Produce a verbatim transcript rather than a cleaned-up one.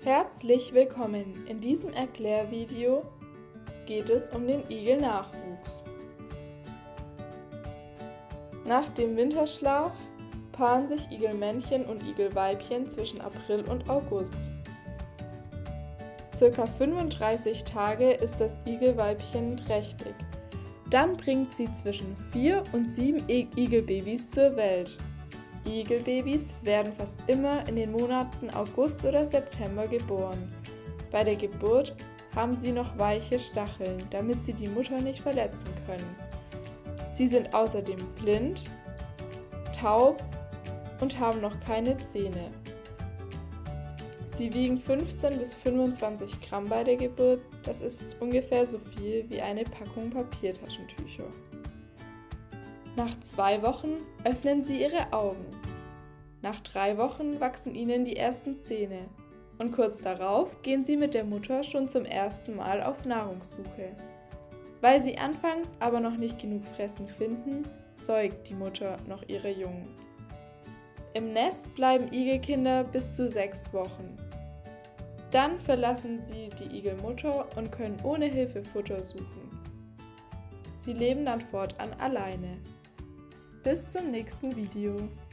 Herzlich willkommen! In diesem Erklärvideo geht es um den Igelnachwuchs. Nach dem Winterschlaf paaren sich Igelmännchen und Igelweibchen zwischen April und August. Circa fünfunddreißig Tage ist das Igelweibchen trächtig. Dann bringt sie zwischen vier und sieben Igelbabys zur Welt. Igelbabys werden fast immer in den Monaten August oder September geboren. Bei der Geburt haben sie noch weiche Stacheln, damit sie die Mutter nicht verletzen können. Sie sind außerdem blind, taub und haben noch keine Zähne. Sie wiegen fünfzehn bis fünfundzwanzig Gramm bei der Geburt, das ist ungefähr so viel wie eine Packung Papiertaschentücher. Nach zwei Wochen öffnen sie ihre Augen. Nach drei Wochen wachsen ihnen die ersten Zähne und kurz darauf gehen sie mit der Mutter schon zum ersten Mal auf Nahrungssuche. Weil sie anfangs aber noch nicht genug Fressen finden, säugt die Mutter noch ihre Jungen. Im Nest bleiben Igelkinder bis zu sechs Wochen. Dann verlassen sie die Igelmutter und können ohne Hilfe Futter suchen. Sie leben dann fortan alleine. Bis zum nächsten Video.